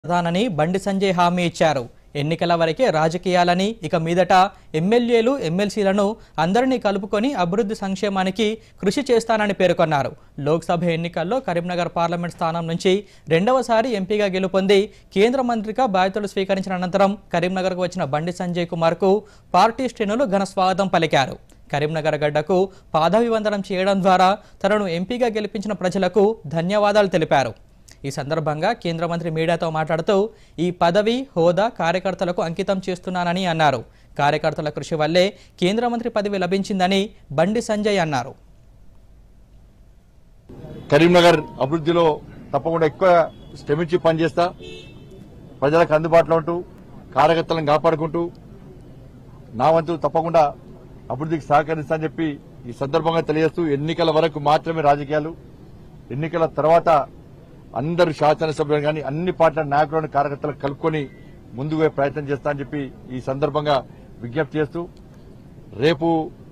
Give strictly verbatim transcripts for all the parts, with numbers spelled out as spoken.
ప్రధానని బండి సంజయ్ హామీ ఇచ్చారు. ఎన్నికల వరకే రాజకీయాలని, ఇక మీదట ఎమ్మెల్యేలు ఎమ్మెల్సీలను అందరినీ కలుపుకొని అభివృద్ధి సంక్షేమానికి కృషి చేస్తానని పేర్కొన్నారు. లోక్సభ ఎన్నికల్లో కరీంనగర్ పార్లమెంట్ స్థానం నుంచి రెండవసారి ఎంపీగా గెలుపొంది కేంద్ర మంత్రిగా బాధ్యతలు స్వీకరించిన అనంతరం కరీంనగర్కు వచ్చిన బండి సంజయ్ కుమార్కు పార్టీ శ్రేణులు ఘన స్వాగతం పలికారు. కరీంనగర్ గడ్డకు పాదాభివందనం చేయడం ద్వారా తనను ఎంపీగా గెలిపించిన ప్రజలకు ధన్యవాదాలు తెలిపారు. ఈ సందర్భంగా కేంద్ర మంత్రి మీడియాతో మాట్లాడుతూ ఈ పదవి హోదా కార్యకర్తలకు అంకితం చేస్తున్నానని అన్నారు. కార్యకర్తల కృషి వల్లే కేంద్ర మంత్రి పదవి లభించిందని బండి సంజయ్ అన్నారు. కరీంనగర్ అభివృద్ధిలో తప్పకుండా ఎక్కువ శ్రమించి పనిచేస్తా, ప్రజలకు అందుబాటులో ఉంటూ కార్యకర్తలను కాపాడుకుంటూ నా వంతు తప్పకుండా అభివృద్ధికి సహకరిస్తానని చెప్పి ఈ సందర్భంగా తెలియజేస్తూ, ఎన్నికల వరకు మాత్రమే రాజకీయాలు, ఎన్నికల తర్వాత అందరు శాసనసభ్యులు కానీ అన్ని పార్టీల నాయకులను కార్యకర్తలకు కలుపుకొని ముందుకు పోయే ప్రయత్నం చేస్తానని చెప్పి ఈ సందర్భంగా విజ్ఞప్తి చేస్తూ, రేపు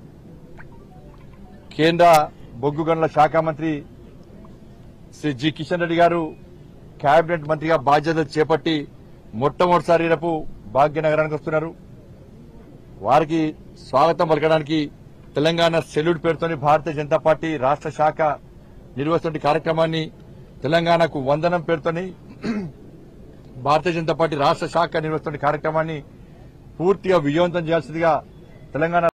కేంద్ర బొగ్గు గనుల శాఖ మంత్రి శ్రీ జి కిషన్ రెడ్డి గారు కేబినెట్ మంత్రిగా బాధ్యతలు చేపట్టి మొట్టమొదటిసారి రేపు భాగ్యనగరానికి వస్తున్నారు. వారికి స్వాగతం పలకడానికి తెలంగాణ సెల్యూట్ పేరుతోని భారతీయ జనతా పార్టీ రాష్ట్ర శాఖ నిర్వహిస్తున్న కార్యక్రమాన్ని, తెలంగాణకు వందనం పేరుతోని భారతీయ జనతా పార్టీ రాష్ట్ర శాఖ నిర్వహిస్తున్న కార్యక్రమాన్ని పూర్తిగా విజయవంతం చేయాల్సిందిగా తెలంగాణ